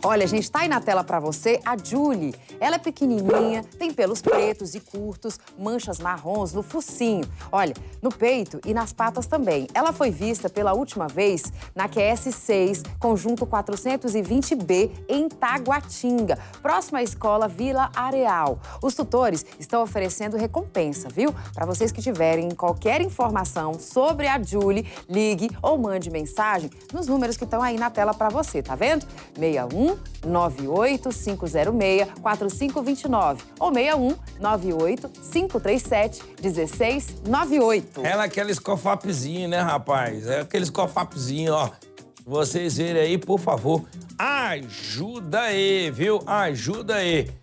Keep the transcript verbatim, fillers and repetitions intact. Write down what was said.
Olha, gente, tá aí na tela pra você a Julie. Ela é pequenininha, tem pelos pretos e curtos, manchas marrons no focinho. Olha, no peito e nas patas também. Ela foi vista pela última vez na Q S seis, conjunto quatrocentos e vinte B, em Taguatinga, próxima à escola Vila Areal. Os tutores estão oferecendo recompensa, viu? Para vocês que tiverem qualquer informação sobre a Julie, ligue ou mande mensagem nos números que estão aí na tela para você, tá vendo? seis um nove oito cinco zero seis quatro cinco dois nove ou seis um nove oito cinco três sete um seis nove oito. Ela é aquele escofapzinho, né, rapaz? É aquele escofapzinho, ó. Vocês verem aí, por favor, ajuda aí, viu? Ajuda aí.